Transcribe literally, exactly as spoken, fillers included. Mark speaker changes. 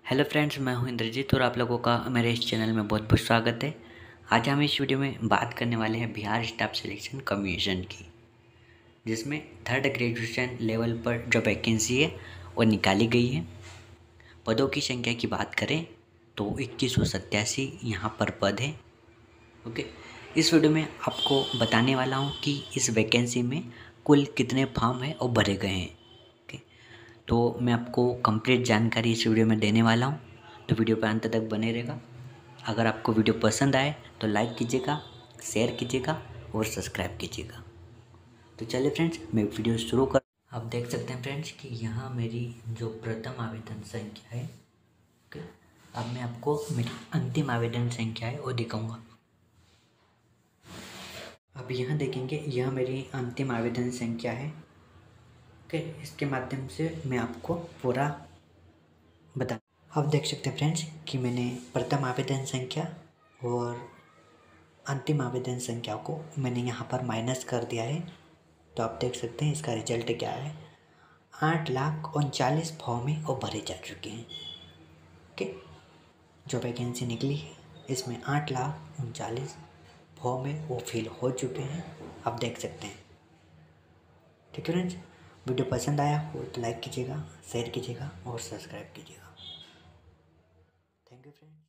Speaker 1: Hello friends, मैं हूं इंद्रजीत और आप लोगों का मेरे इस चैनल में बहुत बहुत स्वागत है। आज हम इस वीडियो में बात करने वाले हैं बिहार स्टाफ सिलेक्शन कमीशन की, जिसमें थर्ड ग्रेजुएशन लेवल पर जो वैकेंसी है वो निकाली गई है। पदों की संख्या की बात करें तो इक्कीस सौ सत्तासी यहाँ पर पद है। ओके, इस वीडियो में आपको बताने वाला हूँ कि इस वैकेंसी में कुल कितने फॉर्म हैं और भरे गए हैं। तो मैं आपको कंप्लीट जानकारी इस वीडियो में देने वाला हूँ, तो वीडियो पर अंत तक बने रहेगा। अगर आपको वीडियो पसंद आए तो लाइक कीजिएगा, शेयर कीजिएगा और सब्सक्राइब कीजिएगा। तो चलिए फ्रेंड्स, मैं वीडियो शुरू कर। आप देख सकते हैं फ्रेंड्स कि यहाँ मेरी जो प्रथम आवेदन संख्या है, ओके, अब मैं आपको मेरी अंतिम आवेदन संख्या है वो दिखाऊंगा। अब यहाँ देखेंगे, यह मेरी अंतिम आवेदन संख्या है। ओके, इसके माध्यम से मैं आपको पूरा बता। आप देख सकते हैं फ्रेंड्स कि मैंने प्रथम आवेदन संख्या और अंतिम आवेदन संख्या को मैंने यहाँ पर माइनस कर दिया है। तो आप देख सकते हैं इसका रिजल्ट क्या है। आठ लाख उनचालीस फॉर्म है वो भरे जा चुके हैं। ओके, जो वैकेंसी निकली है इसमें आठ लाख उनचालीस फॉर्म है वो फिल हो चुके हैं, आप देख सकते हैं। ठीक है फ्रेंड्स, वीडियो पसंद आया हो तो लाइक कीजिएगा, शेयर कीजिएगा और सब्सक्राइब कीजिएगा। Thank you friends.